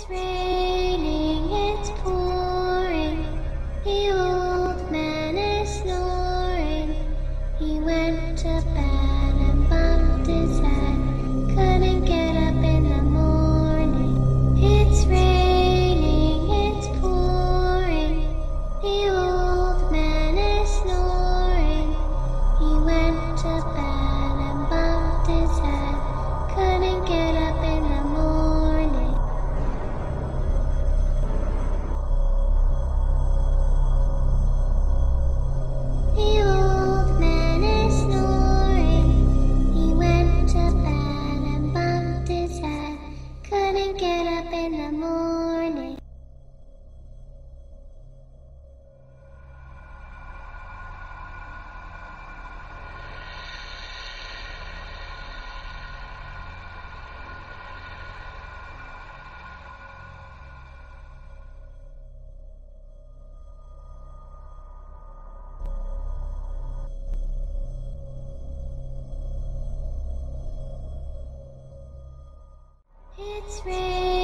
raining, it's pouring. The old man is snoring. He went to bed and bumped his head. Couldn't get up in the morning. It's raining, it's pouring. The old man is snoring. He went to bed and bumped his head. Couldn't get up in the morning. The old man is snoring. He went to bed and bumped his head. Couldn't get up in the morning. It's raining.